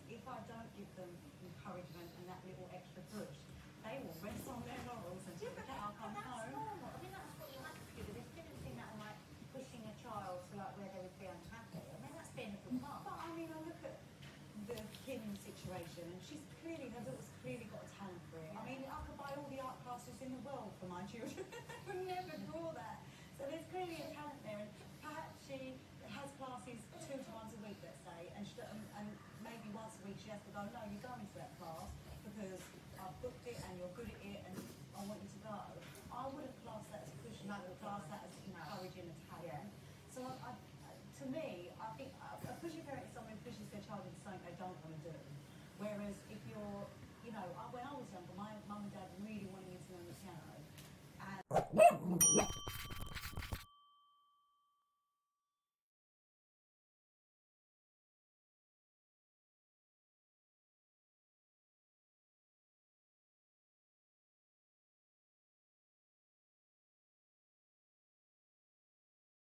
if I don't give them encouragement and that little extra push, they will rest on their laurels until the cow comes home. Normal. I mean, that's what you have to do. But there's different thing that like pushing a child to like where they would be unhappy. I mean, that's being a good mum. But I mean, I look at the Kim situation, and she's clearly, her daughter's clearly got a talent for it. I mean, I could buy all the art classes in the world for my children. I would never draw that. So there's clearly a talent there, and perhaps she has classes 2 times a week, let's say, and maybe once a week she has to go, no, you're going to that class because I've booked it and you're good at it and I want you to go. I wouldn't class that as pushing, I would class that as encouraging a talent. So to me, I think a pushy parent is someone who pushes their child into something they don't want to do. Whereas if you're, you know, when I was younger, my mum and dad really wanted me to learn the piano. And